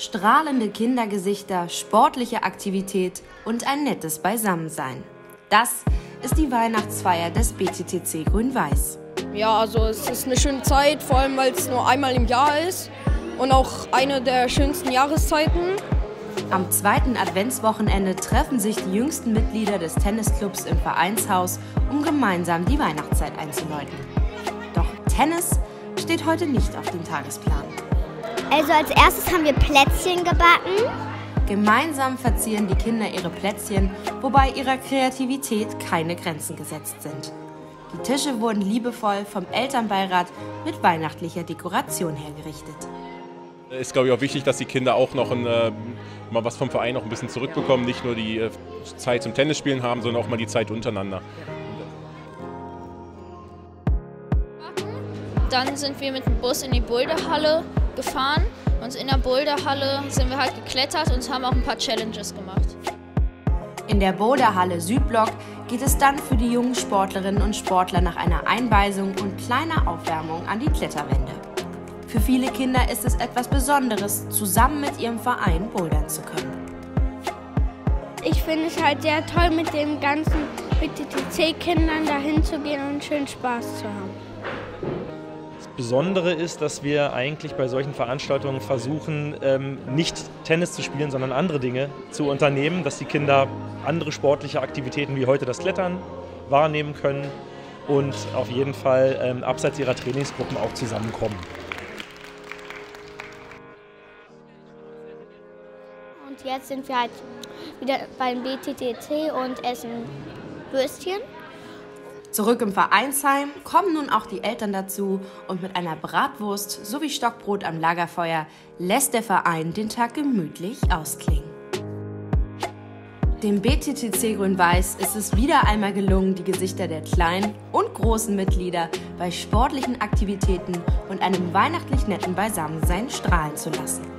Strahlende Kindergesichter, sportliche Aktivität und ein nettes Beisammensein. Das ist die Weihnachtsfeier des BTTC Grün-Weiß. Ja, also es ist eine schöne Zeit, vor allem weil es nur einmal im Jahr ist und auch eine der schönsten Jahreszeiten. Am zweiten Adventswochenende treffen sich die jüngsten Mitglieder des Tennisclubs im Vereinshaus, um gemeinsam die Weihnachtszeit einzuläuten. Doch Tennis steht heute nicht auf dem Tagesplan. Also als erstes haben wir Plätzchen gebacken. Gemeinsam verzieren die Kinder ihre Plätzchen, wobei ihrer Kreativität keine Grenzen gesetzt sind. Die Tische wurden liebevoll vom Elternbeirat mit weihnachtlicher Dekoration hergerichtet. Es ist, glaube ich, auch wichtig, dass die Kinder auch noch mal was vom Verein noch ein bisschen zurückbekommen, nicht nur die Zeit zum Tennisspielen haben, sondern auch mal die Zeit untereinander. Dann sind wir mit dem Bus in die Boulderhalle gefahren und in der Boulderhalle sind wir halt geklettert und haben auch ein paar Challenges gemacht. In der Boulderhalle Südblock geht es dann für die jungen Sportlerinnen und Sportler nach einer Einweisung und kleiner Aufwärmung an die Kletterwände. Für viele Kinder ist es etwas Besonderes, zusammen mit ihrem Verein bouldern zu können. Ich finde es halt sehr toll, mit den ganzen BTTC-Kindern dahin zu gehen und schön Spaß zu haben. Das Besondere ist, dass wir eigentlich bei solchen Veranstaltungen versuchen, nicht Tennis zu spielen, sondern andere Dinge zu unternehmen, dass die Kinder andere sportliche Aktivitäten wie heute das Klettern wahrnehmen können und auf jeden Fall abseits ihrer Trainingsgruppen auch zusammenkommen. Und jetzt sind wir halt wieder beim BTTC und essen Würstchen. Zurück im Vereinsheim kommen nun auch die Eltern dazu und mit einer Bratwurst sowie Stockbrot am Lagerfeuer lässt der Verein den Tag gemütlich ausklingen. Dem BTTC Grün-Weiß ist es wieder einmal gelungen, die Gesichter der kleinen und großen Mitglieder bei sportlichen Aktivitäten und einem weihnachtlich netten Beisammensein strahlen zu lassen.